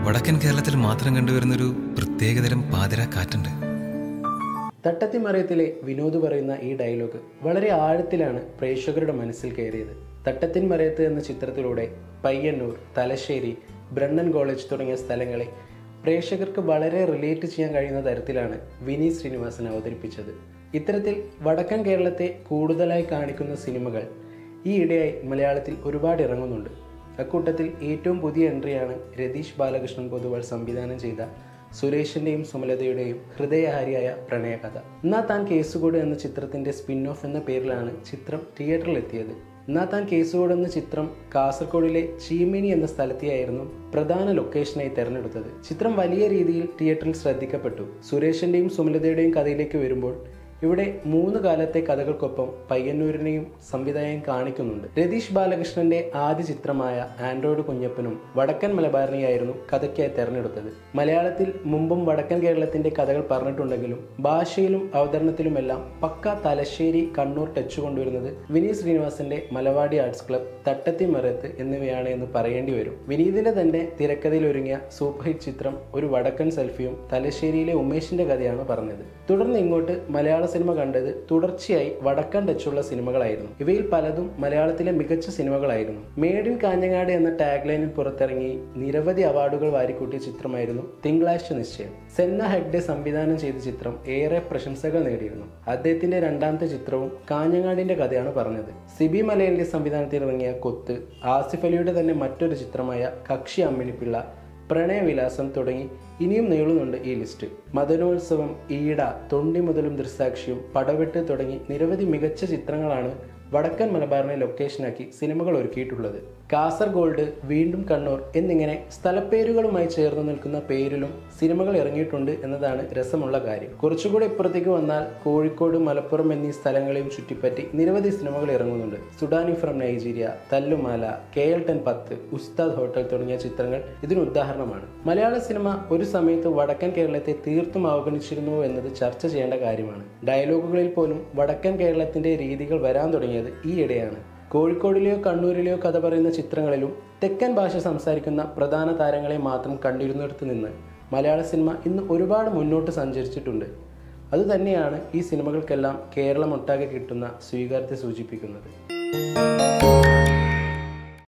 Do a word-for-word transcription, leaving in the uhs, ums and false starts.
വടക്കൻ കേരളത്തിൽ മാത്രം കണ്ടുവരുന്നൊരു പ്രത്യേകതരം പാതിര കാറ്റുണ്ട്. തട്ടത്തിമറയത്തിലെ വിനോദ് പറയുന്ന ഈ ഡയലോഗ് വളരെ ആഴത്തിലാണ് പ്രേക്ഷകരുടെ മനസ്സിൽ കയറിയത്. തട്ടത്തിൻമറയത്ത് എന്ന ചിത്രത്തിലൂടെ പയ്യന്നൂർ, തലശ്ശേരി, ബ്രണ്ണൻ കോളേജ് തുടങ്ങിയ സ്ഥലങ്ങളെ പ്രേക്ഷകർക്ക് വളരെ റിലേറ്റ് ചെയ്യാൻ കഴിയുന്ന തരത്തിലാണ് വിനീത് ശ്രീനിവാസൻ അവതരിപ്പിച്ചത്. ഇത്തരത്തിൽ വടക്കൻ കേരളത്തെ കൂടുതലായി കാണിക്കുന്ന സിനിമകൾ ഈ ഇടെയായി മലയാളത്തിൽ ഒരുപാട് ഇറങ്ങുന്നുണ്ട്. അക്കൂട്ടത്തിൽ ഏറ്റവും പുതിയ എൻട്രിയാണ് രതീഷ് ബാലകൃഷ്ണൻ പൊതുവാൾ സംവിധാനം ചെയ്ത സുരേഷിൻ്റെയും സുമലതയുടെയും ഹൃദയഹാരിയായ പ്രണയകഥ. എന്നാ താൻ കേസുകോട് എന്ന ചിത്രത്തിൻ്റെ സ്പിൻ ഓഫ് എന്ന പേരിലാണ് ചിത്രം തിയേറ്ററിലെത്തിയത്. എന്നാ താൻ കേസുകോട് എന്ന ചിത്രം കാസർഗോഡിലെ ചീമേനി എന്ന സ്ഥലത്തെയായിരുന്നു പ്രധാന ലൊക്കേഷനായി തിരഞ്ഞെടുത്തത്. ചിത്രം വലിയ രീതിയിൽ തിയേറ്ററിൽ ശ്രദ്ധിക്കപ്പെട്ടു. സുരേഷിൻ്റെയും സുമലതയുടെയും കഥയിലേക്ക് വരുമ്പോൾ ഇവിടെ മൂന്ന് കാലത്തെ കഥകൾക്കൊപ്പം പയ്യന്നൂരിനെയും സംവിധായകൻ കാണിക്കുന്നുണ്ട്. രതീഷ് ബാലകൃഷ്ണന്റെ ആദ്യ ചിത്രമായ ആൻഡ്രോയിഡ് കുഞ്ഞപ്പനും വടക്കൻ മലബാറിനെയായിരുന്നു കഥയ്ക്കായി തെരഞ്ഞെടുത്തത്. മലയാളത്തിൽ മുമ്പും വടക്കൻ കേരളത്തിന്റെ കഥകൾ പറഞ്ഞിട്ടുണ്ടെങ്കിലും ഭാഷയിലും അവതരണത്തിലുമെല്ലാം പക്ക തലശ്ശേരി, കണ്ണൂർ ടച്ച് കൊണ്ടുവരുന്നത് വിനീത് ശ്രീനിവാസന്റെ മലവാടി ആർട്സ് ക്ലബ്, തട്ടത്തിമറയത്ത് എന്നിവയാണ് എന്ന് പറയേണ്ടി വരും. വിനീതിന്റെ തന്നെ തിരക്കഥയിൽ ഒരുങ്ങിയ സൂപ്പർ ഹിറ്റ് ചിത്രം ഒരു വടക്കൻ സെൽഫിയും തലശ്ശേരിയിലെ ഉമേഷിന്റെ കഥയാണ് പറഞ്ഞത്. തുടർന്ന് ഇങ്ങോട്ട് മലയാള സിനിമ കണ്ടത് തുടർച്ചയായി വടക്കൻ ടച്ചുള്ള സിനിമകളായിരുന്നു. ഇവയിൽ പലതും മലയാളത്തിലെ മികച്ച സിനിമകളായിരുന്നു. മേഡ് ഇൻ കാഞ്ഞങ്ങാട് എന്ന ടാഗ് ലൈനിൽ പുറത്തിറങ്ങി നിരവധി അവാർഡുകൾ വാരിക്കൂട്ടിയ ചിത്രമായിരുന്നു തിങ്കളാഴ്ച നിശ്ചയം. സെന്ന ഹെഗ്ഡെ സംവിധാനം ചെയ്ത ചിത്രം ഏറെ പ്രശംസകൾ നേടിയിരുന്നു. അദ്ദേഹത്തിന്റെ രണ്ടാമത്തെ ചിത്രവും കാഞ്ഞങ്ങാടിന്റെ കഥയാണ് പറഞ്ഞത്. സിബി മലയലിന്റെ സംവിധാനത്തിൽ ഇറങ്ങിയ കൊത്ത്, ആസിഫ് അലിയുടെ തന്നെ മറ്റൊരു ചിത്രമായ കക്ഷി അമ്മിണിപ്പിള്ള, പ്രണയവിലാസം തുടങ്ങി ഇനിയും നീളുന്നുണ്ട് ഈ ലിസ്റ്റ്. മദനോത്സവം, ഈട, തൊണ്ടി മുതലും ദൃസാക്ഷിയും, പടവെട്ട് തുടങ്ങി നിരവധി മികച്ച ചിത്രങ്ങളാണ് വടക്കൻ മലബാറിനെ ലൊക്കേഷനാക്കി സിനിമകൾ ഒരുക്കിയിട്ടുള്ളത്. കാസർഗോഡ്, വീണ്ടും കണ്ണൂർ എന്നിങ്ങനെ സ്ഥലപ്പേരുകളുമായി ചേർന്ന് നിൽക്കുന്ന പേരിലും സിനിമകൾ ഇറങ്ങിയിട്ടുണ്ട് എന്നതാണ് രസമുള്ള കാര്യം. കുറച്ചുകൂടെ ഇപ്പുറത്തേക്ക് വന്നാൽ കോഴിക്കോട്, മലപ്പുറം എന്നീ സ്ഥലങ്ങളെയും ചുറ്റിപ്പറ്റി നിരവധി സിനിമകൾ ഇറങ്ങുന്നുണ്ട്. Sudani from Nigeria, Thallumaala, K L ten പത്ത്, ഉസ്താദ് ഹോട്ടൽ തുടങ്ങിയ ചിത്രങ്ങൾ ഇതിന് ഉദാഹരണമാണ്. മലയാള സിനിമ ഒരു സമയത്ത് വടക്കൻ കേരളത്തെ തീർത്തും അവഗണിച്ചിരുന്നു എന്നത് ചർച്ച ചെയ്യേണ്ട കാര്യമാണ്. ഡയലോഗുകളിൽ പോലും വടക്കൻ കേരളത്തിന്റെ രീതികൾ വരാൻ തുടങ്ങിയത് ഈയിടെയാണ്. കോഴിക്കോടിലെയോ കണ്ണൂരിലെയോ കഥ പറയുന്ന ചിത്രങ്ങളിലും തെക്കൻ ഭാഷ സംസാരിക്കുന്ന പ്രധാന താരങ്ങളെ മാത്രം കണ്ടിരുന്നിടത്ത് നിന്ന് മലയാള സിനിമ ഇന്ന് ഒരുപാട് മുന്നോട്ട് സഞ്ചരിച്ചിട്ടുണ്ട്. അതുതന്നെയാണ് ഈ സിനിമകൾക്കെല്ലാം കേരളം ഒട്ടാകെ കിട്ടുന്ന സ്വീകാര്യത സൂചിപ്പിക്കുന്നത്.